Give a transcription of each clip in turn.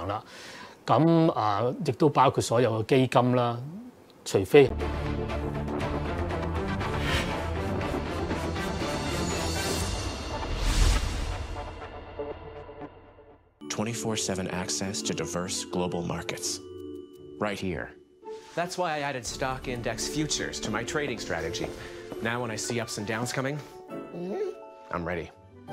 場啦。咁亦都包括所有嘅基金啦，除非 24/7 access to diverse global markets. Right here. That's why I added stock index futures to my trading strategy. Now when I see ups and downs coming, I'm ready.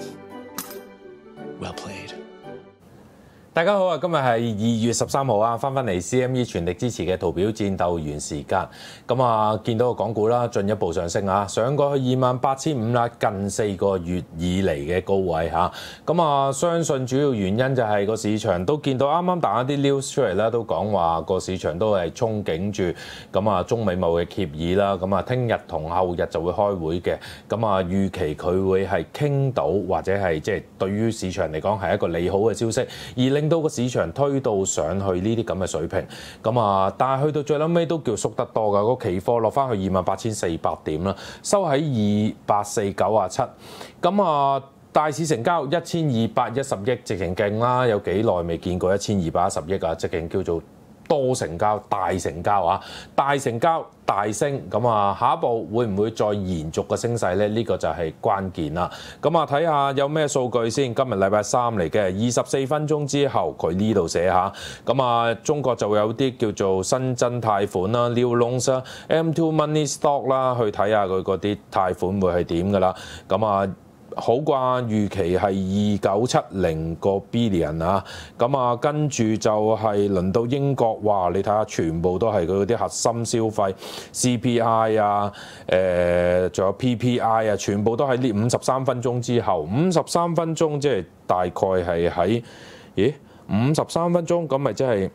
Well played. 大家好啊！今日係2月13號啊，翻嚟 CME 全力支持嘅圖表戰鬥員時間。咁啊，見到個港股啦，進一步上升啊，上過去28,500啦，近4個月以嚟嘅高位嚇。咁啊，相信主要原因就係個市場都見到啱啱彈一啲 news 出嚟啦，都講話個市場都係憧憬住咁啊中美貿易協議啦。咁啊，聽日同後日就會開會嘅。咁啊，預期佢會係傾到或者係即係對於市場嚟講係一個利好嘅消息，而令到個市場推到上去呢啲咁嘅水平，咁啊，但係去到最撚尾都叫縮得多㗎，個期貨落翻去28,400點啦，收喺28,497，咁啊，大市成交1,210億，直情勁啦，有幾耐未見過1,210億啊，直情叫做多成交、大成交啊，大成交大升，咁啊，下一步會唔會再延續個升勢咧？呢個就係關鍵啦。咁啊，睇下有咩數據先。今日禮拜三嚟嘅24分鐘之後，佢呢度寫下。咁啊，中國就會有啲叫做新增貸款啦、new loans 啦、M2 money stock 啦，去睇下佢嗰啲貸款會係點㗎啦。咁啊，好啩，預期係2970個 billion 啊，咁啊跟住就係輪到英國，哇！你睇下全部都係佢嗰啲核心消費 CPI 啊，仲有 PPI 啊，全部都喺呢53分鐘之後，53分鐘即係大概係喺53分鐘，咁咪即係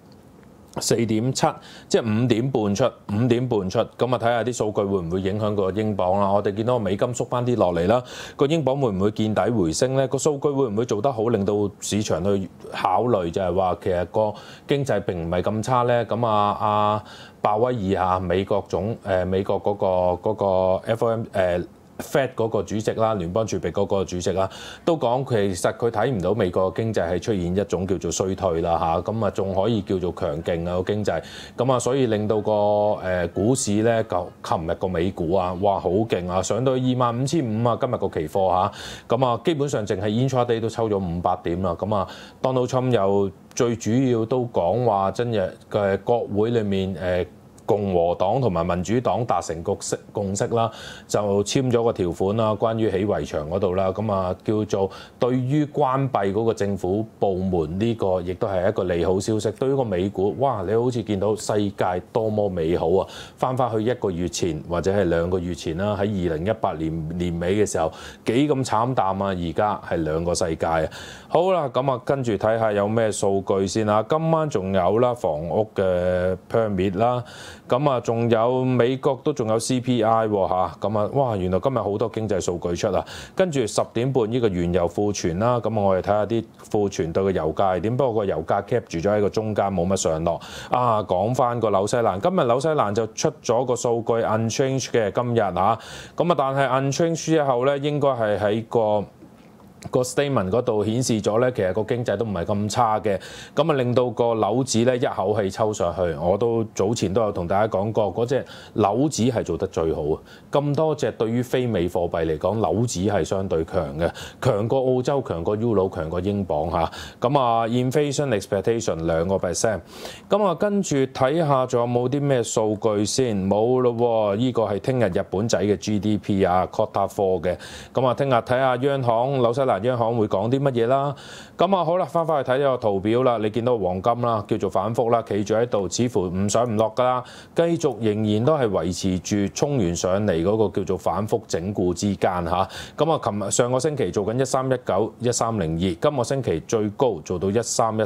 4.7，即係5點半出，咁啊睇下啲數據會唔會影響個英鎊啦？我哋見到個美金縮翻啲落嚟啦，個英鎊會唔會見底回升咧？個數據會唔會做得好，令到市場去考慮就係話其實個經濟並唔係咁差咧？咁啊，鮑威爾美國嗰個 FOM Fed 嗰個主席啦，聯邦儲備嗰個主席啦，都講其實佢睇唔到美國經濟係出現一種叫做衰退啦嚇，咁啊仲可以叫做強勁啊個經濟，咁啊所以令到個股市咧，琴日個美股啊，哇好勁啊，上到25,500啊，今日個期貨嚇，咁啊基本上淨係 intraday 都抽咗500點啦，咁啊 Donald Trump 又最主要都講話真係嘅國會裏面共和黨同埋民主黨達成共識啦，就簽咗個條款啦，關於起圍牆嗰度啦，咁啊叫做對於關閉嗰個政府部門呢個，亦都係一個利好消息。對於個美股，哇！你好似見到世界多麼美好啊！翻去1個月前或者係2個月前啦，喺2018年年尾嘅時候幾咁慘淡啊！而家係兩個世界啊！好啦，咁啊跟住睇下有咩數據先啦。今晚仲有啦，房屋嘅 permit 啦。咁啊，仲有美國都仲有 CPI 喎嚇，咁啊，哇！原來今日好多經濟數據出啊，跟住10點半呢個原油庫存啦，咁我哋睇下啲庫存對個油價係點。不過個油價 cap 住咗喺個中間，冇乜上落。啊，講翻個紐西蘭，今日紐西蘭就出咗個數據 unchanged 嘅今日嚇，咁啊，但係 unchanged 之後咧，應該係喺個 statement 嗰度顯示咗咧，其實個經濟都唔係咁差嘅，咁啊令到個樓指咧一口氣抽上去。我都早前都有同大家講過，嗰隻樓指係做得最好啊！咁多隻對於非美貨幣嚟講，樓指係相對強嘅，強過澳洲，強過 Euro， 強過英鎊嚇。咁啊 inflation expectation 2%。咁啊跟住睇下仲有冇啲咩數據先？冇咯喎，呢個係聽日日本仔嘅 GDP 啊 ，Quarter 4嘅。咁啊聽日睇下央行紐西蘭央行會講啲乜嘢啦？咁啊好啦，翻去睇個圖表啦。你見到黃金啦，叫做反覆啦，企住喺度，似乎唔上唔落㗎啦。繼續仍然都係維持住衝完上嚟嗰個叫做反覆整固之間嚇。咁啊，上個星期做緊1319、1302，今個星期最高做到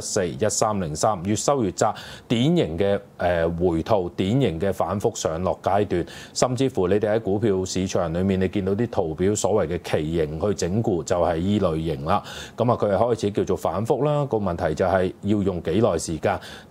1314、1303，越收越窄，典型嘅回吐，典型嘅反覆上落階段。甚至乎你哋喺股票市場裏面，你見到啲圖表所謂嘅旗形去整固，就係依類型啦。咁啊，佢係開始叫做反覆啦。個問題就係要用幾耐時間睇。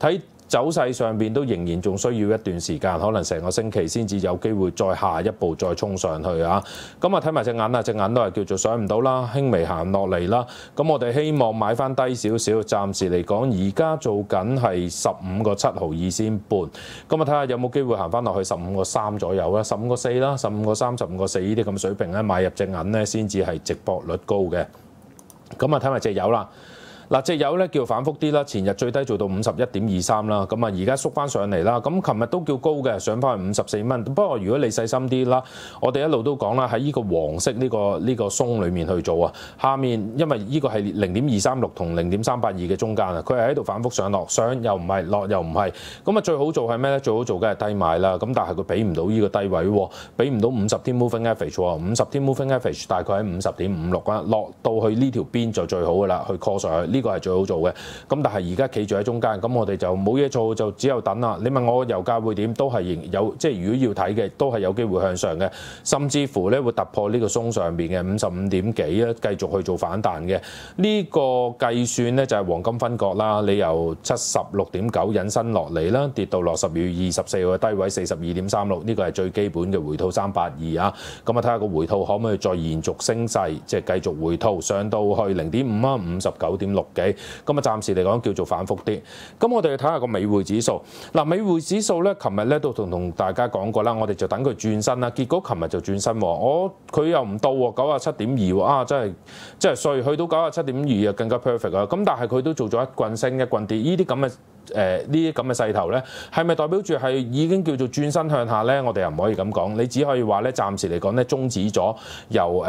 走勢上邊都仍然仲需要一段時間，可能成個星期先至有機會再下一步再衝上去啊。咁啊睇埋隻眼啊，隻眼都係叫做上唔到啦，輕微行落嚟啦。咁我哋希望買翻低少少，暫時嚟講而家做緊係15個7毫2仙半。咁啊睇下有冇機會行翻落去15個3左右啦，15個4啦，15個3、15個4呢啲咁水平咧買入隻銀咧先至係值博率高嘅。咁啊睇埋隻油啦。嗱，隻油咧叫反覆啲啦，前日最低做到51.23啦，咁啊而家縮翻上嚟啦，咁琴日都叫高嘅，上翻去54蚊。不過如果你細心啲啦，我哋一路都講啦，喺呢個黃色呢個松裡面去做啊，下面因為呢個係0.236同0.382嘅中間啊，佢係喺度反覆上落，上又唔係，落又唔係，咁啊最好做係咩咧？最好做嘅係低買啦，咁但係佢俾唔到呢個低位喎，俾唔到50天 moving average 喎，50天 moving average 大概喺50.56啦，落到去呢條邊就最好噶啦，去 call 上去。呢個係最好做嘅，咁但係而家企住喺中間，咁我哋就冇嘢做，就只有等啦。你問我油價會點，都係有，即係如果要睇嘅，都係有機會向上嘅，甚至乎咧會突破呢個松上邊嘅55點幾咧，繼續去做反彈嘅。呢個計算咧就係黃金分割啦，你由76.9引申落嚟啦，跌到落12月24號嘅低位42.36，呢個係最基本嘅回吐382啊。咁啊睇下個回吐可唔可以再延續升勢，即係繼續回吐上到去0.5啊，59.6幾。咁啊，暫時嚟講叫做反覆啲。咁我哋睇下個美匯指數。嗱，美匯指數咧，琴日咧都同大家講過啦，我哋就等佢轉身啦。結果琴日就轉身喎，佢又唔到喎，97.2喎，啊真係衰，去到97.2啊更加 perfect 啊。咁但係佢都做咗一棍升一棍跌，呢啲咁嘅。呢啲咁嘅勢頭咧，係咪代表住係已經叫做轉身向下咧？我哋又唔可以咁講，你只可以話咧，暫時嚟講咧，終止咗由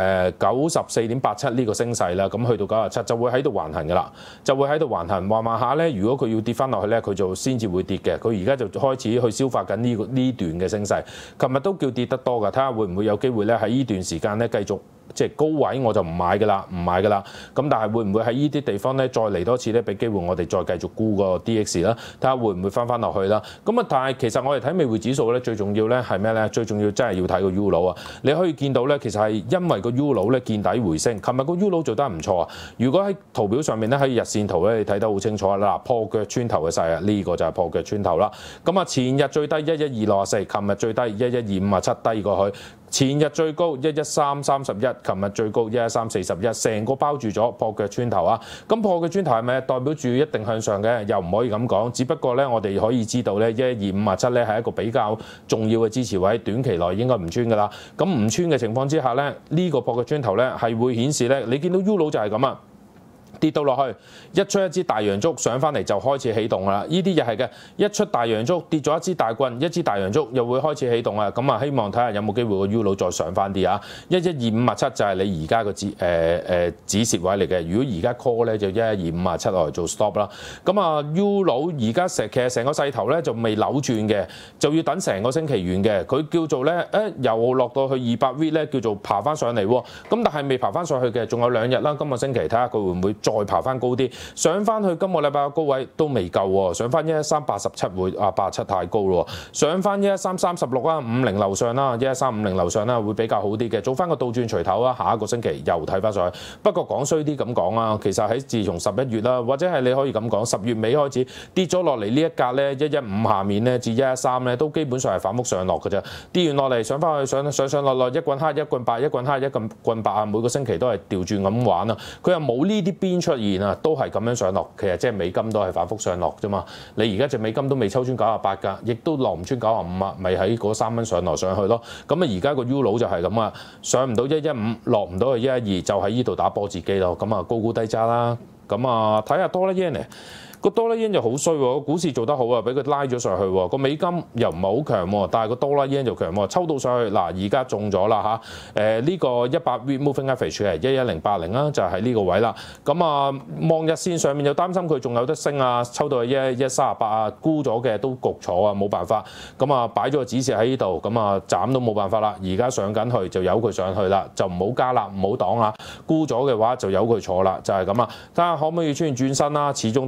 94.87呢個升勢啦，咁去到97就會喺度橫行㗎啦，就會喺度橫行，橫下咧，如果佢要跌翻落去咧，佢就先至會跌嘅。佢而家就開始去消化緊呢段嘅升勢，琴日都叫跌得多㗎，睇下會唔會有機會咧喺呢段時間咧繼續。即係高位我就唔買㗎啦，咁但係會唔會喺呢啲地方咧再嚟多次咧，俾機會我哋再繼續沽個 DX 啦，睇下會唔會翻落去啦。咁啊，但係其實我哋睇美匯指數咧，最重要咧係咩咧？最重要真係要睇個 Euro 啊！你可以見到咧，其實係因為個 Euro 咧見底回升，琴日個 Euro 做得唔錯啊！如果喺圖表上面咧，喺日線圖咧，你睇得好清楚啦，破腳穿頭嘅勢啊，呢個就係破腳穿頭啦。咁啊，前日最低11264，琴日最低11257低過去。前日最高11331，琴日最高11341，成個包住咗破腳穿頭啊！咁破腳穿頭係咪代表住一定向上嘅？又唔可以咁講，只不過咧我哋可以知道咧11257咧係一個比較重要嘅支持位，短期內應該唔穿㗎啦。咁唔穿嘅情況之下咧，呢個破腳穿頭咧係會顯示咧，你見到 Euro 就係咁啊！跌到落去，一出一支大陽燭上翻嚟就開始起動啦。呢啲又係嘅，一出大陽燭跌咗一支大棍，一支大陽燭又會開始起動啦。咁啊，希望睇下有冇機會個 Euro 再上翻啲啊。11257就係你而家個止蝕位嚟嘅。如果而家 call 咧就11257落嚟做 stop 啦。咁啊 Euro 而家其實成個勢頭咧就未扭轉嘅，就要等成個星期完嘅。佢叫做咧又落到去200V 咧，叫做爬翻上嚟喎。咁但係未爬翻上去嘅，仲有2日啦。今個星期睇下佢會唔會再爬翻高啲，上翻去今個禮拜嘅高位都未夠喎，上翻11387會87太高咯，上翻11336啦，50樓上啦，11350樓上啦，會比較好啲嘅，做翻個倒轉錘頭啦，下一個星期又睇翻上去。不過講衰啲咁講啊，其實喺自從11月啦，或者係你可以咁講10月尾開始跌咗落嚟呢一格咧115下面咧至113咧，都基本上係反覆上落嘅啫，跌完落嚟上翻去上落一棍黑一棍白，一棍黑一棍白啊，每個星期都係調轉咁玩啊，佢又冇呢啲邊出現啊，都係咁樣上落，其實即係美金都係反覆上落啫嘛。你而家隻美金都未抽穿98㗎，亦都落唔穿95啊，咪喺嗰3蚊上落上去咯。咁啊，而家個 Euro 就係咁啊，上唔到115，落唔到去112，就喺呢度打波自己咯。咁啊，高估低揸啦。咁啊，睇下多啦 yen 嚟。個多啦 yen 就好衰喎，股市做得好啊，俾佢拉咗上去喎。個美金又唔係好強喎，但係個多啦 yen 就強喎，抽到上去嗱，而家中咗啦嚇。呢個100 moving average 係11080啦，就係呢個位啦。咁啊，望日線上面又擔心佢仲有得升啊，抽到去138啊，沽咗嘅都焗坐啊，冇辦法。咁啊，擺咗個指示喺呢度，咁啊斬都冇辦法啦。而家上緊去就由佢上去啦，就唔好加啦，唔好擋啦。沽咗嘅話就由佢坐啦，就係咁啊。睇下可唔可以出現轉身啦，始終都係要等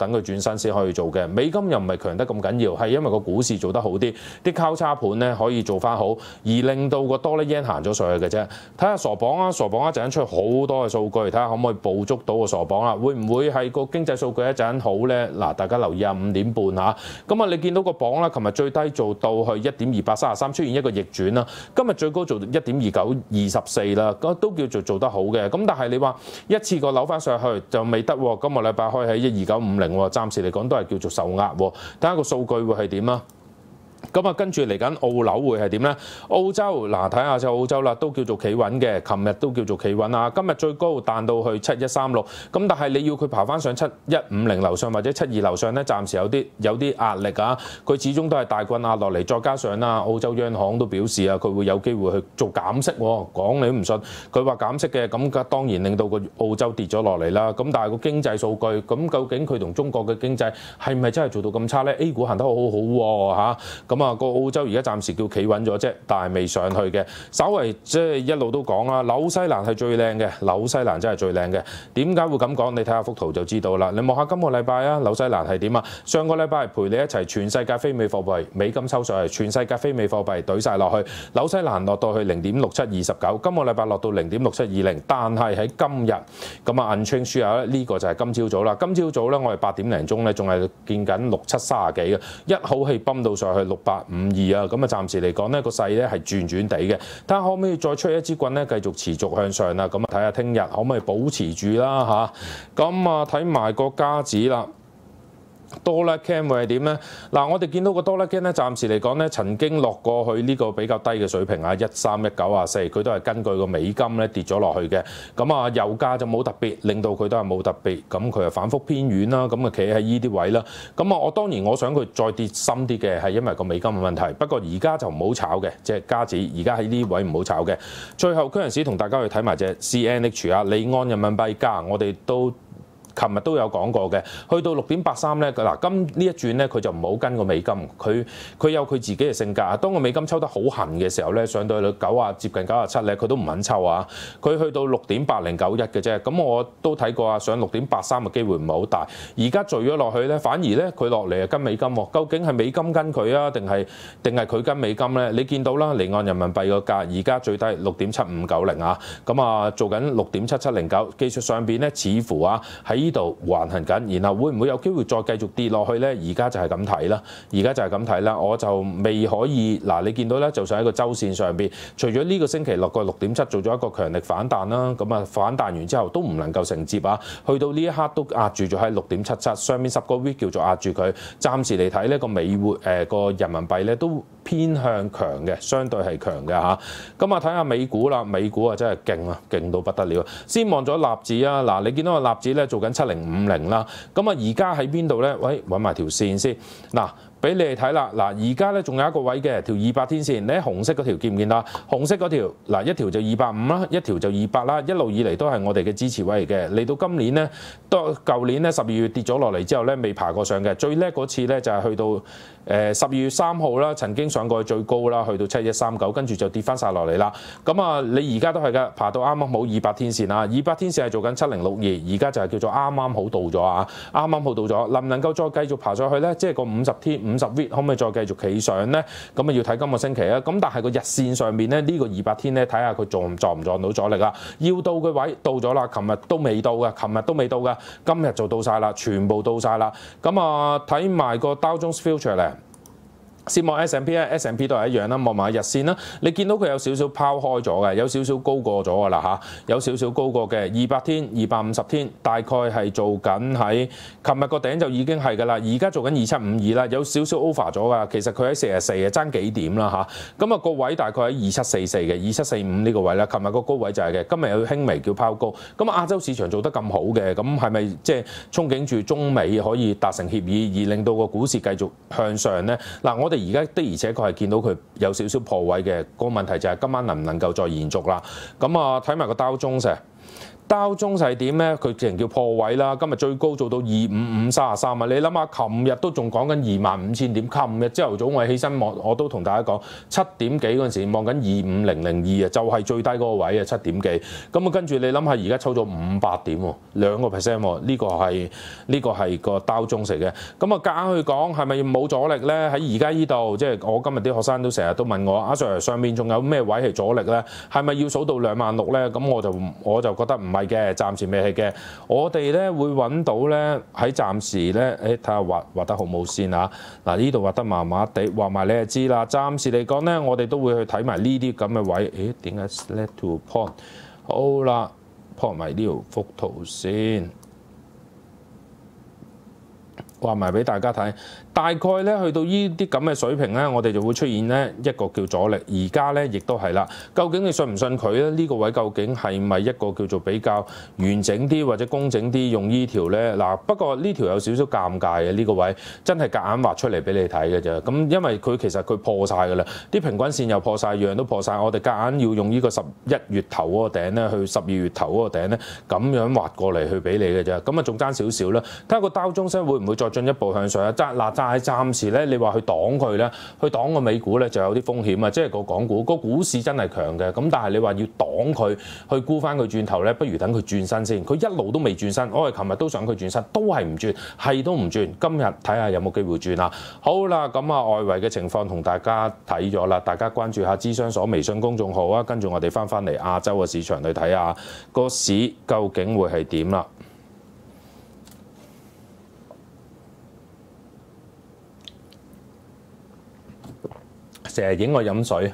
等佢轉身先可以做嘅。美金又唔係強得咁緊要，係因為個股市做得好啲，啲交叉盤咧可以做翻好，而令到個多咧 yen 行咗上去嘅啫。睇下傻榜啊，傻榜一陣出好多嘅數據，睇下可唔可以捕捉到個傻榜啦？會唔會係個經濟數據一陣好咧？嗱，大家留意下5點半嚇。咁啊，你見到個榜啦，琴日最低做到去1.2833，出現一個逆轉啦。今日最高做到1.2924啦，都叫做得好嘅。咁但係你話一次過扭翻上去就未得喎。今個禮拜開喺12950喎，暫時嚟講都係叫做受壓喎。睇下個數據會係點啊？咁啊，跟住嚟緊澳紐會係點咧？澳洲嗱，睇下就澳洲啦，都叫做企穩嘅。琴日都叫做企穩啊，今日最高彈到去7136。咁但係你要佢爬翻上7150樓上或者72樓上咧，暫時有啲壓力啊。佢始終都係大棍壓落嚟，再加上啦，澳洲央行都表示啊，佢會有機會去做減息喎。講你都唔信，佢話減息嘅，咁當然令到個澳洲跌咗落嚟啦。咁但係個經濟數據，咁究竟佢同中國嘅經濟係咪真係做到咁差咧 ？A 股行得好好喎嚇。咁啊，個澳洲而家暫時叫企穩咗啫，但係未上去嘅。稍為即係一路都講啦，紐西蘭係最靚嘅，紐西蘭真係最靚嘅。點解會咁講？你睇下幅圖就知道啦。你望下今個禮拜啊，紐西蘭係點啊？上個禮拜係陪你一齊全世界非美貨幣美金抽上去，全世界非美貨幣懟晒落去，紐西蘭落到去0.6729，今個禮拜落到0.6720，但係喺今日咁啊 unchanged 啊，呢個就係今朝早啦。今朝早咧，我哋8點零鐘咧，仲係見緊6730幾嘅，一口氣泵到上去652啊，咁啊暫時嚟講呢個勢咧係轉轉地嘅，睇下可唔可以再出一支棍咧，繼續持續向上啦。咁啊睇下聽日可唔可以保持住啦嚇。咁啊睇埋個加指啦。Dollar Can 會係點咧？嗱，我哋見到個 Dollar Can 咧，暫時嚟講咧，曾經落過去呢個比較低嘅水平啊，13194，佢都係根據個美金咧跌咗落去嘅。咁啊，油價就冇特別，令到佢都係冇特別，咁佢又反覆偏軟啦，咁啊企喺依啲位啦。咁啊，我當然我想佢再跌深啲嘅，係因為個美金嘅問題。不過而家就唔好炒嘅，即係加指而家喺呢位唔好炒嘅。最後嗰陣時同大家去睇埋隻 CNH 啊，離岸人民幣價，我哋都琴日都有講過嘅，去到6.83咧，嗱今呢一轉咧，佢就唔好跟個美金，佢有佢自己嘅性格啊。當個美金抽得好痕嘅時候咧，上到去接近97咧，佢都唔肯抽啊。佢去到6.8091嘅啫，咁我都睇過啊，上6.83嘅機會唔係好大。而家墜咗落去咧，反而咧佢落嚟係跟美金喎。究竟係美金跟佢啊，定係佢跟美金咧？你見到啦，離岸人民幣個價而家最低6.7590啊，咁啊做緊6.7709，技術上邊咧似乎啊喺呢度橫行緊，然後會唔會有機會再繼續跌落去咧？而家就係咁睇啦，我就未可以嗱，你見到咧，就上喺個週線上邊，除咗呢個星期落過6.7做咗一個強力反彈啦，咁啊反彈完之後都唔能夠承接啊，去到呢一刻都壓住咗喺6.77，上面10個 week 叫做壓住佢。暫時嚟睇呢個美匯個人民幣咧都偏向強嘅，相對係強嘅嚇。咁啊睇下美股啦，美股啊真係勁啊，勁到不得了。先望咗納指啊，嗱你見到個納指咧做緊7050啦，咁啊而家喺邊度咧？喂，揾埋條線先嗱。俾你哋睇啦，嗱而家咧仲有一個位嘅條200天線，你喺紅色嗰條見唔見到？紅色嗰條嗱一條就250啦，一條就200啦，一路以嚟都係我哋嘅支持位嚟嘅。嚟到今年咧，都舊年咧12月跌咗落嚟之後咧，未爬過上嘅。最叻嗰次咧就係去到12月3號啦，曾經上過去最高啦，去到7139，跟住就跌翻晒落嚟啦。咁啊，你而家都係㗎，爬到啱啱好200天線啊，200天線係做緊7062，而家就係叫做啱啱好到咗啊，啱啱好到咗，能唔能夠再繼續爬上去咧？即係個50天50 week 可唔可以再繼續企上咧？咁啊要睇今個星期啊。咁但係個日線上面咧，呢個200天咧，睇下佢撞唔撞到阻力啊？要到嘅位到咗啦，琴日都未到㗎，今日就到晒啦，全部到晒啦。咁啊睇埋個 Dow Jones Future 咧。先望 S&P 咧 ，S&P 都係一樣啦。望埋日線啦，你見到佢有少少拋開咗嘅，有少少高過咗㗎啦嚇，有少少高過嘅200天、250天，大概係做緊喺琴日個頂就已經係㗎啦。而家做緊2752啦，有少少 over 咗㗎。其實佢喺44啊，爭幾點啦嚇。咁啊個位大概喺2744嘅2745呢個位啦。琴日個高位就係嘅，今日有輕微叫拋高。咁亞洲市場做得咁好嘅，咁係咪即係憧憬住中美可以達成協議，而令到個股市繼續向上咧？嗱，我哋而家的而且確係見到佢有少少破位嘅，個問題就係今晚能唔能夠再延續啦？咁啊睇埋個Dow Jones 道中係點咧？佢直情叫破位啦，今日最高做到25533啊！你諗下，琴日都仲講緊25000點，琴日朝頭早我起身望，我都同大家講7點幾嗰陣時望緊25002啊，就係最低嗰個位啊，7點幾。咁啊，跟住你諗下，而家抽咗500點喎，2%喎，呢個係個道中嚟嘅。咁啊，夾硬去講係咪冇阻力咧？喺而家呢度，即係我今日啲學生都成日都問我，阿 Sir 上面仲有咩位係阻力咧？係咪要數到26000咧？咁我就覺得唔係嘅，暫時未係嘅。我哋咧會揾到咧喺暫時咧，睇下畫得好冇先啊！嗱，呢度畫得麻麻地，畫埋你就知啦。暫時嚟講咧，我哋都會去睇埋呢啲咁嘅位。點解 select to point？ 好啦 ，point 埋呢條幅圖先，畫埋俾大家睇。大概咧去到呢啲咁嘅水平咧，我哋就會出現咧一個叫阻力。而家咧亦都係啦。究竟你信唔信佢咧？呢個位究竟係咪一個叫做比較完整啲或者工整啲用呢條咧？嗱，不過呢條有少少尷尬嘅，呢個位真係夾硬畫出嚟俾你睇嘅啫。咁因為佢其實佢破晒㗎啦，啲平均線又破晒，樣都破晒。我哋夾硬要用呢個11月頭嗰個頂咧，去12月頭嗰個頂咧，咁樣畫過嚟去俾你嘅啫。咁啊，仲爭少少啦。睇下個道中生會唔會再進一步向上啊？但係暫時咧，你話去擋佢咧，去擋個美股咧就有啲風險啊！即係個港股，個股市真係強嘅，咁但係你話要擋佢，去沽翻佢轉頭咧，不如等佢轉身先。佢一路都未轉身，我哋琴日都想佢轉身，都係唔轉，係都唔轉。今日睇下有冇機會轉啦。好啦，咁啊外圍嘅情況同大家睇咗啦，大家關注下諮商所微信公眾號啊，跟住我哋翻嚟亞洲嘅市場去睇下個市究竟會係點啦。成日影我飲水，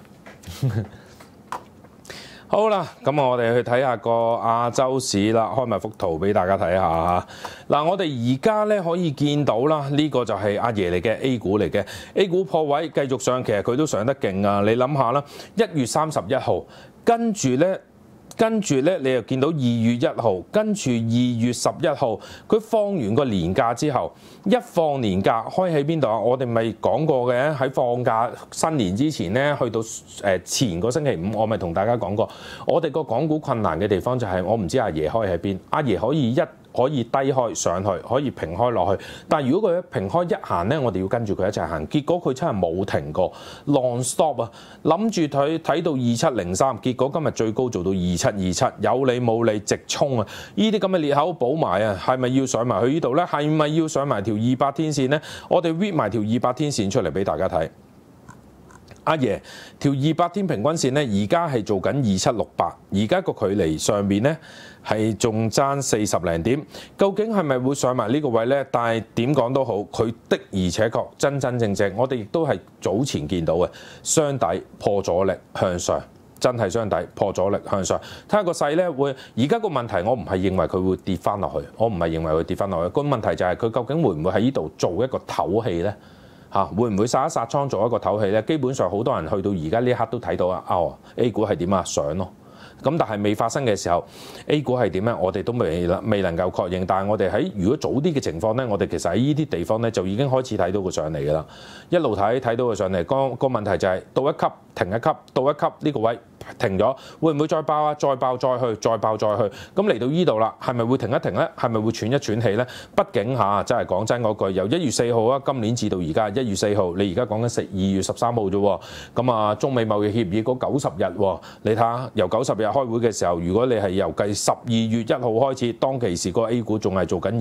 好啦，咁我哋去睇下個亞洲市啦，開埋幅圖俾大家睇下嚇。嗱，我哋而家咧可以見到啦，呢個就係阿爺嚟嘅 A 股嚟嘅 A 股破位繼續上，其實佢都上得勁啊！你諗下啦，1月31號，跟住咧，你又見到2月1號，跟住2月11號，佢放完個年假之後，一放年假開喺邊度啊？我哋咪講過嘅，喺放假新年之前咧，去到前個星期五，我咪同大家講過，我哋個港股困難嘅地方就係我唔知阿爺開喺邊，阿爺可以低開上去，可以平開落去。但係如果佢平開一行咧，我哋要跟住佢一齊行。結果佢真係冇停過 ，long stop 啊！諗住佢睇到2703，結果今日最高做到2727，有理冇理直衝啊！呢啲咁嘅裂口補埋啊，係咪要上埋去呢度咧？係咪要上埋條200天線咧？我哋 read 埋條200天線出嚟俾大家睇。阿爺條200天平均線咧，而家係做緊2768，而家個距離上邊咧係仲爭40零點，究竟係咪會上埋呢個位咧？但係點講都好，佢的而且確真正，我哋亦都係早前見到嘅雙底破阻力向上，真係雙底破阻力向上。睇下個勢咧會，而家個問題我唔係認為佢會跌翻落去，個問題就係佢究竟會唔會喺呢度做一個唞氣咧？會唔會殺一殺倉做一個唞氣咧？基本上好多人去到而家呢一刻都睇到啊，A 股係點啊？上咯。咁但係未發生嘅時候 ，A 股係點咧？我哋都未能夠確認。但係我哋喺如果早啲嘅情況咧，我哋其實喺呢啲地方咧就已經開始睇到佢上嚟㗎啦。一路睇到佢上嚟，個問題就係到一級停一級，到一級呢個位停咗，會唔會再爆啊？再爆再去，再爆再去。咁嚟到呢度啦，係咪會停一停咧？係咪會喘一喘氣咧？畢竟真係講真嗰句，由1月4號啊，今年至到而家1月4號，你而家講緊2月13號啫喎。咁啊，中美貿易協議嗰90日喎，你睇下由90日開會嘅時候，如果你係由計12月1號開始，當其時個 A 股仲係做緊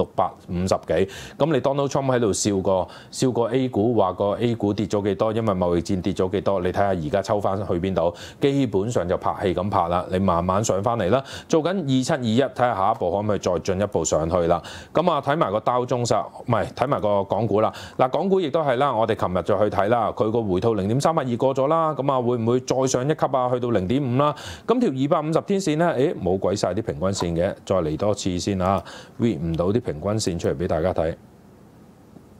2650幾，咁你 Donald Trump 喺度笑過 A 股，話個 A 股跌咗幾多，因為貿易戰跌咗幾多，你睇下而家抽翻去邊度？基本上就拍戲咁拍啦，你慢慢上翻嚟啦，做緊2721，睇下下一步可唔可以再進一步上去啦。咁啊，睇埋個道中實，唔係睇埋個港股啦。嗱，港股亦都係啦，我哋琴日就去睇啦，佢個回吐0.382過咗啦，咁啊會唔會再上一級啊？去到0.5啦。咁條250天線咧，冇鬼晒啲平均線嘅，再嚟多次先啊 ，read 唔到啲平均線出嚟俾大家睇。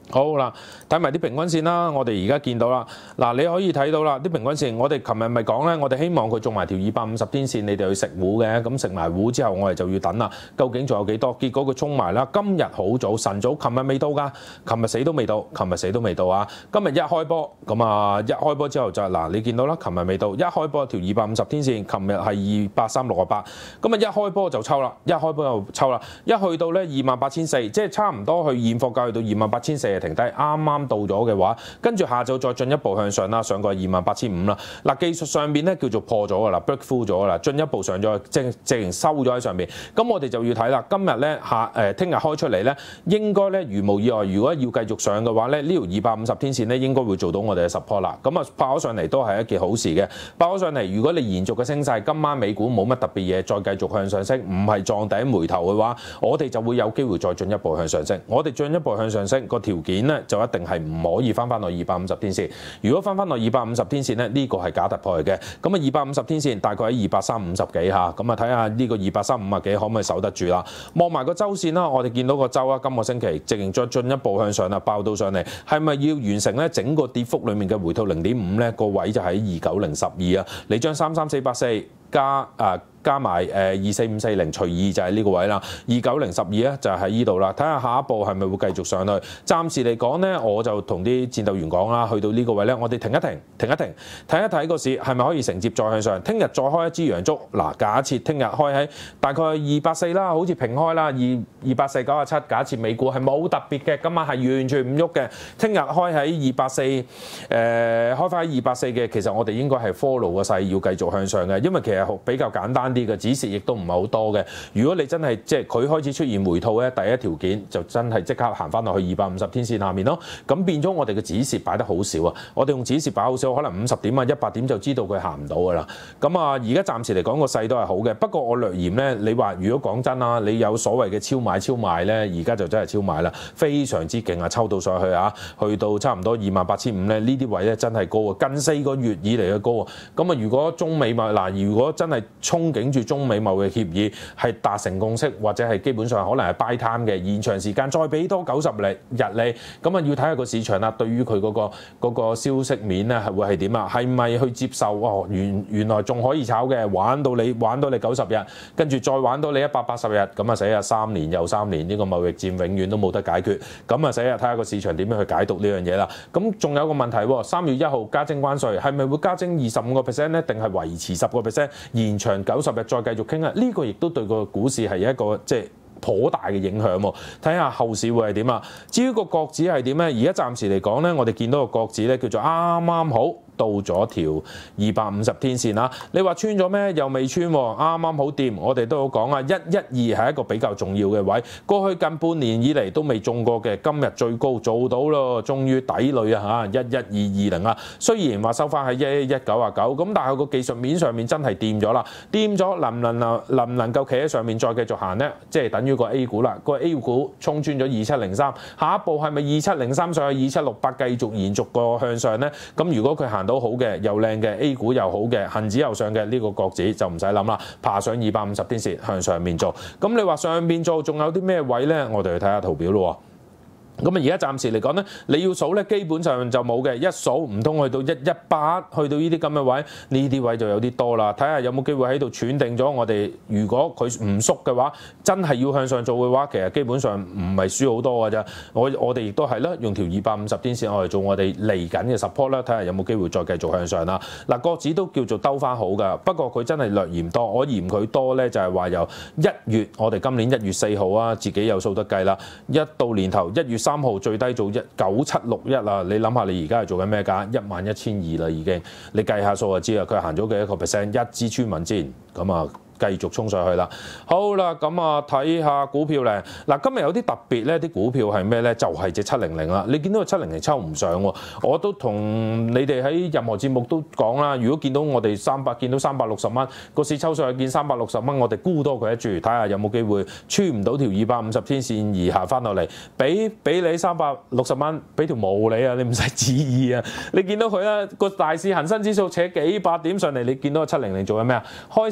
好啦，睇埋啲平均線啦，我哋而家見到啦，嗱你可以睇到啦，啲平均線，我哋琴日咪講咧，我哋希望佢做埋條250天線，你哋去食糊嘅，咁食埋糊之後，我哋就要等啦，究竟仲有幾多？結果佢衝埋啦，今日好早，晨早，琴日未到㗎，琴日死都未到，琴日死都未到啊！今日一開波，咁啊一開波之後就嗱，你見到啦，琴日未到，一開波條250天線，琴日係28368，咁啊一開波就抽啦，一開波就抽啦，一去到咧28400，即係差唔多去現貨價去到28400。停低啱啱到咗嘅話，跟住下晝再進一步向上啦，上過28500啦。嗱技術上邊咧叫做破咗㗎啦 ，break through 咗㗎啦，進一步上咗，直情收咗喺上邊。咁我哋就要睇啦，今日咧聽日開出嚟咧，應該咧如無意外，如果要繼續上嘅話咧，呢條250天線咧應該會做到我哋嘅 support 啦。咁啊爆咗上嚟都係一件好事嘅，爆咗上嚟，如果你延續嘅升勢，今晚美股冇乜特別嘢，再繼續向上升，唔係撞頂回頭嘅話，我哋就會有機會再進一步向上升。我哋進一步向上升個條件咧就一定係唔可以翻落250天線。如果翻落250天線咧，呢個係假突破嚟嘅。咁啊250天線大概喺230.50幾嚇，咁啊睇下呢個230.50幾可唔可以守得住啦？望埋個周線啦，我哋見到個周啊，今個星期直情再進一步向上啦，爆到上嚟，係咪要完成咧整個跌幅裡面嘅回吐0.5咧？個位就喺290.12啊，你將33484加埋24540除2就係呢個位啦，290.12咧就係喺呢度啦。睇下下一步係咪會繼續上去？暫時嚟講咧，我就同啲戰鬥員講啦，去到呢個位咧，我哋停一停，睇一睇個市係咪可以承接再向上。聽日再開一支陽燭，嗱假設聽日開喺大概240啦，好似平開啦，284.97。假設美股係冇特別嘅，今晚係完全唔喐嘅。聽日開喺240，開翻喺240嘅，其實我哋應該係 follow 個勢要繼續向上嘅，因為其實比較簡單啲嘅指示亦都唔係好多嘅。如果你真係即係佢開始出現回吐咧，第一條件就真係即刻行翻落去250天線下面咯。咁變咗我哋嘅指示擺得好少啊！我哋用指示擺好少，可能50點啊、100點就知道佢行唔到噶啦。咁啊，而家暫時嚟講個勢都係好嘅。不過我略嫌咧，你話如果講真啊，你有所謂嘅超買超賣咧，而家就真係超買啦，非常之勁啊！抽到上去啊，去到差唔多28500咧，呢啲位咧真係高啊，近4個月以嚟嘅高啊。咁啊，如果中美貿嗱，如果真係憧憬住中美貿易協議係達成共識，或者係基本上可能係 buy time 嘅延長時間，再俾多90日你，咁啊要睇下個市場啦。對於佢嗰個消息面咧係會係點啊？係咪去接受？哦，原來仲可以炒嘅，玩到你90日，跟住再玩到你180日，咁啊死啊！3年又3年，呢個貿易戰永遠都冇得解決，咁啊死啊！睇下個市場點樣去解讀呢樣嘢啦。咁仲有個問題喎，3月1號加徵關稅，係咪會加徵25%咧？定係維持10%？延長90日再繼續傾啊！呢個亦都對個股市係一個即係頗大嘅影響喎。睇下後市會係點啊？至於個國指係點咧？而家暫時嚟講咧，我哋見到個國指咧叫做啱啱好到咗條250天線啦。你話穿咗咩？又未穿喎，啱啱好掂。我哋都有講啊，112係一個比較重要嘅位。過去近半年以嚟都未中過嘅，今日最高做到咯，終於抵累啊嚇11220啊。雖然話收翻喺11199咁，但係個技術面上面真係掂咗啦。掂咗能唔能夠企喺上面再繼續行呢？即係等於個 A 股啦。個 A 股衝穿咗2703，下一步係咪2703上去2768繼續延續個向上呢？咁如果佢行都好嘅，又靚嘅 A 股又好嘅，恆指又上嘅，呢個國指就唔使諗啦，爬上250天線向上面做。咁你話上面做仲有啲咩位呢？我哋去睇下圖表咯。咁啊，而家暫時嚟講咧，你要數咧，基本上就冇嘅，一數唔通去到118，去到呢啲咁嘅位，呢啲位就有啲多啦。睇下有冇機會喺度斷定咗我哋。如果佢唔縮嘅話，真係要向上做嘅話，其實基本上唔係輸好多㗎咋。我哋亦都係啦，用條250天線我嚟做我哋嚟緊嘅 support 啦，睇下有冇機會再繼續向上啦。嗱，國指都叫做兜翻好㗎，不過佢真係略嫌多。我嫌佢多咧，就係話由1月，我哋今年1月4號啊，自己有數得計啦。一到年頭1月3號最低做9761啊！你諗下，你而家係做緊咩價？11200啦已經，你計下數就知啦。佢行咗幾多個 percent？一支穿雲箭咁啊！繼續衝上去啦，好啦，咁啊睇下股票咧。嗱，今日有啲特別咧，啲股票係咩咧？就係隻700啦。你見到個700抽唔上喎，我都同你哋喺任何節目都講啦。如果見到我哋見到360蚊個市抽上去見360蚊，我哋沽多佢一注，睇下有冇機會穿唔到條250天線而下翻落嚟，俾你360蚊，俾條毛你啊！你唔使旨意啊！你見到佢啦，個大市恒生指數扯幾百點上嚟，你見到個700做緊咩啊？開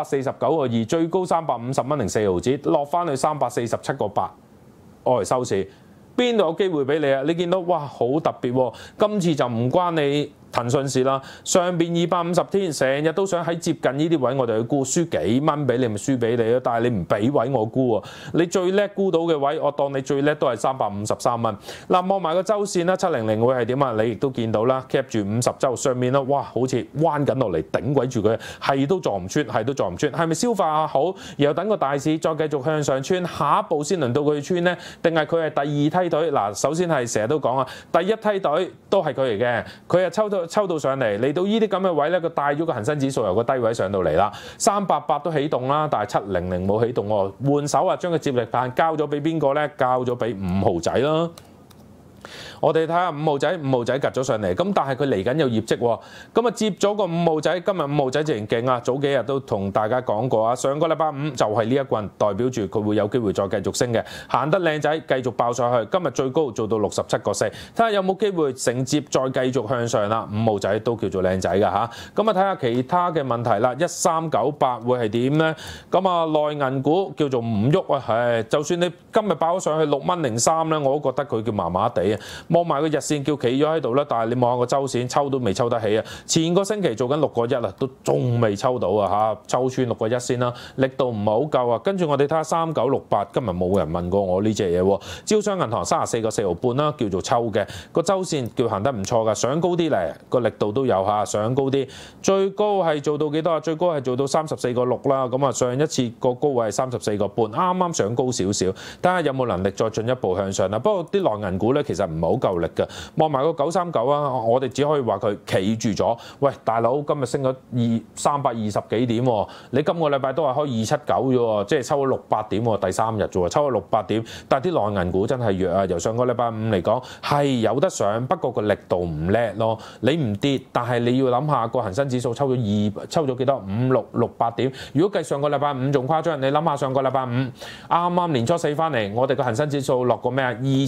349.2，最高350蚊零4毫子，落翻去347.8，收市邊度有機會俾你啊？你見到哇好特別喎，今次就唔關你騰訊事啦，上邊250天成日都想喺接近呢啲位我哋去沽，輸幾蚊俾你咪輸俾你咯，但係你唔俾位我沽喎，你最叻沽到嘅位，我當你最叻都係353蚊。嗱，望埋個周線啦，700會係點啊？你亦都見到啦 ，cap 住50周上面啦，哇，好似彎緊落嚟頂鬼住佢，係都撞唔穿，係都撞唔穿，係咪消化好？然後等個大市再繼續向上穿，下一步先輪到佢穿呢？定係佢係第二梯隊？嗱，首先係成日都講啊，第一梯隊都係佢嚟嘅，佢係抽到上嚟，嚟到呢啲咁嘅位咧，佢帶咗個恒生指數由個低位上到嚟啦，388都起動啦，但係700冇起動喎，換手啊，將個接力棒交咗俾邊個咧？交咗俾5號仔啦。我哋睇下5號仔趌咗上嚟，咁但係佢嚟緊有業績喎，咁啊接咗個5號仔，今日5號仔直情勁啊！早幾日都同大家講過啊，上個禮拜5就係呢一棍，代表住佢會有機會再繼續升嘅，行得靚仔，繼續爆上去，今日最高做到67.4，睇下有冇機會承接再繼續向上啦。5號仔都叫做靚仔㗎嚇，咁啊睇下其他嘅問題啦，1398會係點咧？咁啊內銀股叫做唔喐啊，就算你今日爆咗上去6.03咧，我都覺得佢叫麻麻地啊。望埋個日線叫企咗喺度啦，但係你望下個周線抽都未抽得起啊！前個星期做緊6.1啦，都仲未抽到啊嚇，抽穿6.1先啦，力度唔係好夠啊！跟住我哋睇下3968，今日冇人問過我呢隻嘢喎。招商銀行34.4毫半啦，叫做抽嘅，個周線叫行得唔錯㗎，上高啲嚟個力度都有嚇，上高啲，最高係做到幾多啊？最高係做到34.6啦，咁啊上一次個高位係34.5，啱啱上高少少，睇下有冇能力再進一步向上啦。不過啲內銀股咧其實唔係好夠力嘅，望埋個939啊，我哋只可以話佢企住咗。喂，大佬今日升咗320幾點喎？你今個禮拜都係開279啫喎，即係抽咗600點喎，第3日啫喎，抽咗600點。但係啲內銀股真係弱啊！由上個禮拜5嚟講係有得上，不過個力度唔叻咯。你唔跌，但係你要諗下個恒生指數抽咗幾多？600點。如果計上個禮拜5仲誇張，你諗下上個禮拜5啱啱年初4翻嚟，我哋個恒生指數落過咩啊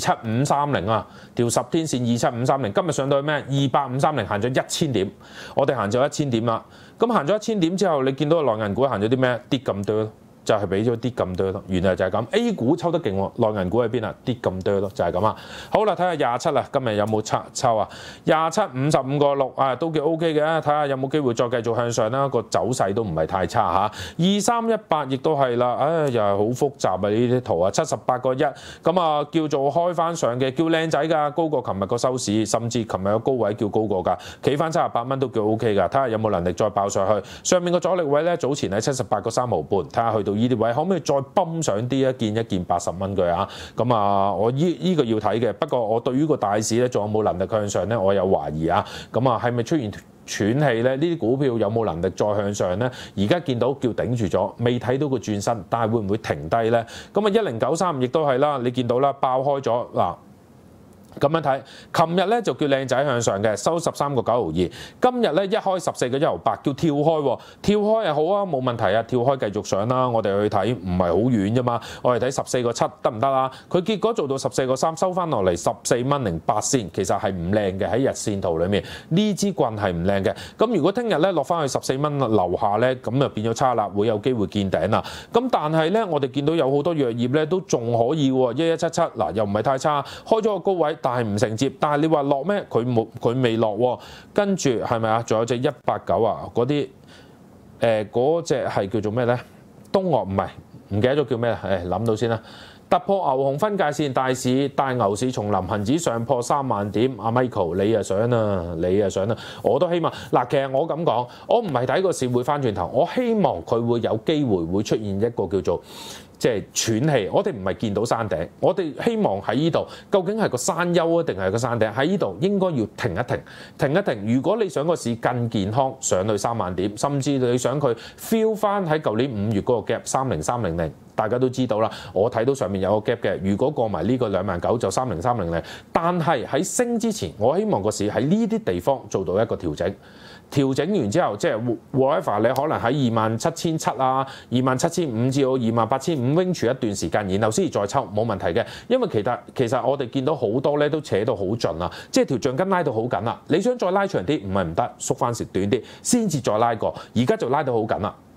？27530啊！條10天線27530，今日上到去咩？28530，行咗1000點，我哋行咗1000點啦。咁行咗1000點之後，你見到個內銀股行咗啲咩？跌咁多咯，就係俾咗啲咁多咯。原來就係咁 ，A 股抽得勁喎，內銀股喺邊啊？跌咁多咯，就係咁啊。好啦，睇下27啦，今日有冇抽啊？27 55.6啊，都叫 OK 嘅，睇下有冇機會再繼續向上啦。個走勢都唔係太差嚇。2318亦都係啦，又係好複雜啊！呢啲圖啊，78.1咁啊，叫做開翻上嘅，叫靚仔㗎，高過琴日個收市，甚至琴日個高位叫高過㗎，企翻78蚊都叫 OK 㗎。睇下有冇能力再爆上去。上面個阻力位咧，早前喺78.3毫半，睇下去到呢啲位可唔可以再泵上啲啊？見80蚊佢啊！咁啊，我呢個要睇嘅。不過我對於個大市咧，仲有冇能力向上咧？我有懷疑啊！咁啊，係咪出現喘氣咧？呢啲股票有冇能力再向上咧？而家見到叫頂住咗，未睇到個轉身，但係會唔會停低咧？咁啊，1093亦都係啦，你見到啦，爆開咗嗱。咁樣睇，琴日咧就叫靚仔向上嘅，收13.92。今日咧一開14.18，叫跳開喎，跳開係好啊，冇問題啊，跳開繼續上啦。我哋去睇唔係好遠啫嘛，我哋睇14.7得唔得啊？佢結果做到14.3，收翻落嚟14.08先，其實係唔靚嘅喺日線圖裏面，呢支棍係唔靚嘅。咁如果聽日咧落翻去14蚊樓下咧，咁就變咗差啦，會有機會見頂啦。咁但係咧，我哋見到有好多藥業咧都仲可以喎，1177嗱又唔係太差，開咗個高位。但係唔承接，但係你話落咩？佢未落喎。跟住係咪啊？仲有隻189啊，嗰啲嗰隻係叫做咩咧？東岳唔係，唔記得咗叫咩？諗到先啦。突破牛熊分界線，大市大牛市重臨，恆指上破3萬點。阿 Michael， 你啊想啊，你啊想啊，我都希望嗱。其實我咁講，我唔係睇個市會翻轉頭，我希望佢會有機會會出現一個叫做即係喘氣。我哋唔係見到山頂，我哋希望喺呢度究竟係個山丘啊，定係個山頂？喺呢度應該要停一停，停一停。如果你想個市更健康，上去3萬點，甚至你想佢 feel 翻喺舊年5月嗰個 gap 30300。大家都知道啦，我睇到上面有個 gap 嘅，如果過埋呢個29000就30300。但係喺升之前，我希望個市喺呢啲地方做到一個調整。調整完之後，即係 whatever 你可能喺27700啊、27500至到28500 wing 住一段時間，然後先至再抽冇問題嘅。因為其實我哋見到好多咧都扯到好盡啦，即係條橡筋拉到好緊啦。你想再拉長啲，唔係唔得，縮翻時短啲，先至再拉過。而家就拉到好緊啦。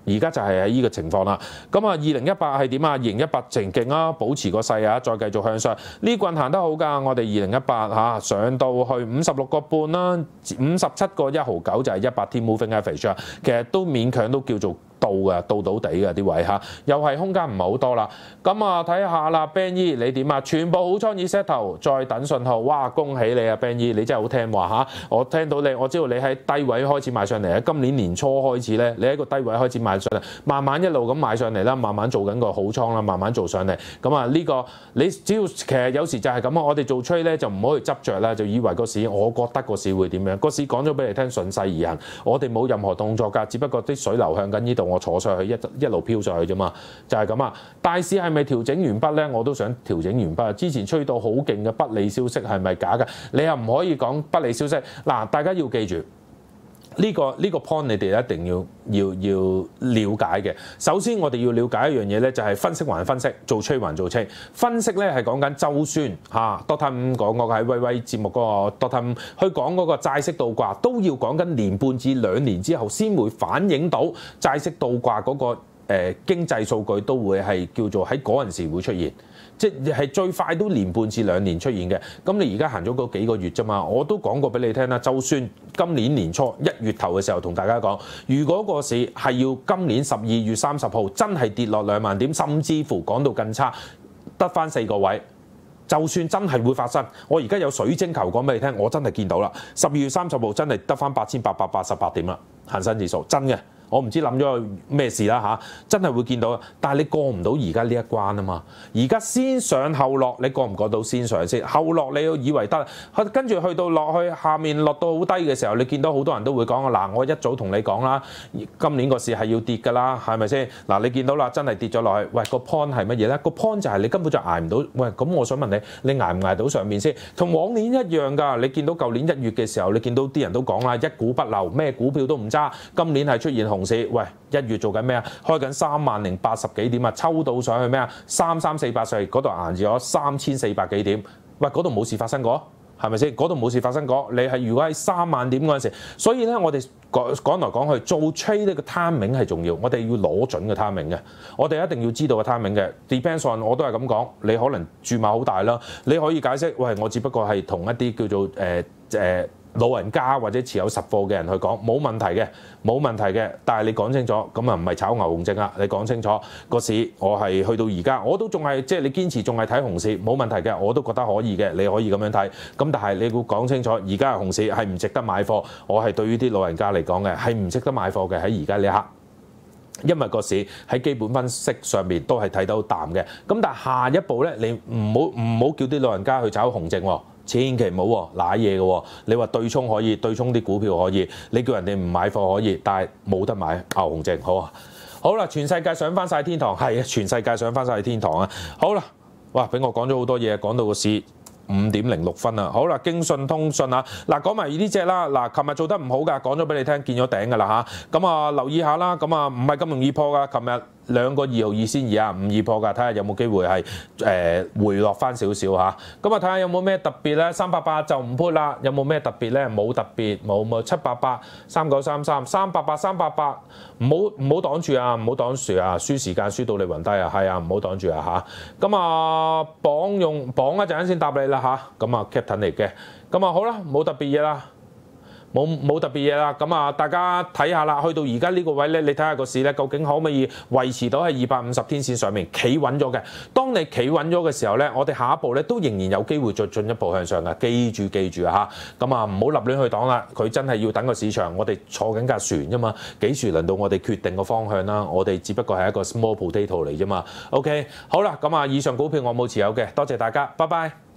而家就係喺呢個情況啦。咁啊，2018係點啊？2018勁勁啊，保持個勢啊，再繼續向上。呢棍行得好㗎，我哋2018上到去56個半啦，57個1毫9就係100天 moving average 啊，其實都勉強都叫做到地嘅啲位嚇，又係空間唔係好多啦。咁啊睇下啦 ，Ben 姨你點啊？全部好倉已 set 頭，再等信號。哇！恭喜你啊 Ben 姨，你真係好聽話嚇。我聽到你，我知道你喺低位開始買上嚟，喺今年年初開始咧，你喺個低位開始買上嚟，慢慢一路咁買上嚟啦，慢慢做緊個好倉啦，慢慢做上嚟。咁啊呢個你只要其實有時就係咁啊，我哋做 trade 咧就唔好去執着啦，就以為個市，我覺得個市會點樣？個市講咗俾你聽，順勢而行，我哋冇任何動作㗎，只不過啲水流向緊呢度。我坐上去一路飄上去啫嘛，就係咁啊！大市係咪調整完畢咧？我都想調整完畢。之前吹到好勁嘅不利消息係咪假嘅？你又唔可以講不利消息。嗱，大家要記住呢個 point，你哋一定要了解嘅。首先，我哋要了解一樣嘢咧，就係分析還分析，做吹還做吹。分析咧係講緊周宣Doctor 講嗰個喺威威節目嗰個 Doctor 去講嗰個債息倒掛，都要講緊年半至2年之後先會反映到債息倒掛嗰個經濟數據都會係叫做喺嗰陣時會出現。即係最快都年半至2年出現嘅，咁你而家行咗嗰幾個月啫嘛，我都講過俾你聽啦。就算今年年初1月頭嘅時候同大家講，如果個市係要今年12月30號真係跌落2萬點，甚至乎講到更差，得返4個位，就算真係會發生，我而家有水晶球講俾你聽，我真係見到啦。12月30號真係得返8888點啦，恒生指數真嘅。我唔知諗咗咩事啦嚇，真係會見到，但係你過唔到而家呢一關啊嘛！而家先上後落，你過唔過到先上先？後落你要以為得，跟住去到落去下面落到好低嘅時候，你見到好多人都會講啊！嗱，我一早同你講啦，今年個市係要跌㗎啦，係咪先？嗱，你見到啦，真係跌咗落去。喂，個 point 係乜嘢咧？個 point 就係你根本就捱唔到。喂，咁我想問你捱唔捱到上面先？同往年一樣㗎。你見到舊年1月嘅時候，你見到啲人都講啦，一股不留，咩股票都唔揸。今年係出現熊市，喂，1月做緊咩啊？開緊30080幾點啊？抽到上去咩啊？33484嗰度捱住咗3400幾點？喂，嗰度冇事發生過，係咪先？嗰度冇事發生過，你係如果喺3萬點嗰陣時，所以咧我哋講來講去做 trade 呢個 timing 係重要，我哋要攞準個 timing 嘅，我哋一定要知道個 timing 嘅。Depends on 我都係咁講，你可能注碼好大啦，你可以解釋，喂，我只不過係同一啲叫做老人家或者持有實貨嘅人去講，冇問題嘅，冇問題嘅。但係你講清楚，咁啊唔係炒牛熊證啊！你講清楚個市，我係去到而家，我都仲係即係你堅持仲係睇熊市，冇問題嘅，我都覺得可以嘅，你可以咁樣睇。咁但係你要講清楚，而家係熊市係唔值得買貨。我係對於啲老人家嚟講嘅係唔值得買貨嘅喺而家呢一刻。因為個市喺基本分析上面都係睇到淡嘅。咁但係下一步咧，你唔好叫啲老人家去炒熊證喎。千祈唔好喎，賴嘢嘅喎。你話對沖可以，對沖啲股票可以，你叫人哋唔買貨可以，但係冇得買牛熊證，好啊。好啦，全世界上翻晒天堂，係啊，全世界上翻晒天堂啊。好啦，哇，俾我講咗好多嘢，講到個市5.06分啊。好啦，京信通訊啊，嗱講埋呢隻啦。嗱，琴日做得唔好㗎，講咗俾你聽，見咗頂㗎啦嚇。咁啊，留意下啦。咁啊，唔係咁容易破㗎。琴日2個2毫2先2啊，唔易破㗎。睇下有冇機會係回落翻少少嚇。咁啊，睇下有冇咩特別咧？388就唔 put 啦。有冇咩特別咧？冇特別，冇788、3933、388、388，唔好擋住啊！唔好擋住啊！輸時間輸到你暈低啊！係啊，唔好擋住啊嚇。咁啊，綁一陣間先答你啦嚇。咁啊 Captain 嚟嘅。咁啊好啦，冇特別嘢啦。冇特別嘢啦，咁啊大家睇下啦，去到而家呢個位咧，你睇下個市咧，究竟可唔可以維持到喺250天線上面企穩咗嘅？當你企穩咗嘅時候咧，我哋下一步咧都仍然有機會再進一步向上嘅，記住啊嚇，咁啊唔好立亂去擋啦，佢真係要等個市場，我哋坐緊架船啫嘛，幾時輪到我哋決定個方向啦？我哋只不過係一個 small potato 嚟啫嘛。OK， 好啦，咁啊以上股票我冇持有嘅，多謝大家，拜拜。